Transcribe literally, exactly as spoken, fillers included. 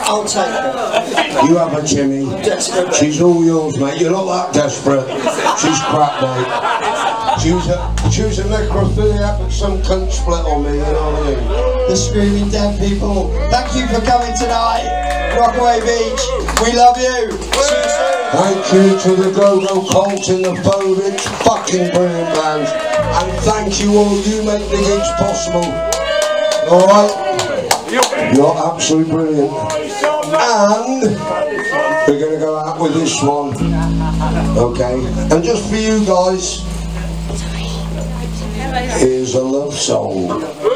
I'll take her. You have a Jimmy. She's all yours, mate. You're not that desperate. She's crap, mate. She was a, she was a necrophiliac, but some cunt split on me, you know what I mean? The Screaming Dead people, thank you for coming tonight. Rockaway Beach, we love you. See you soon. Thank you to the Go-Go Colts and the Phobics, fucking brilliant bands. And thank you all, you make the gigs possible. Alright? You're absolutely brilliant. And we're going to go out with this one. Okay? And just for you guys, here's a love song.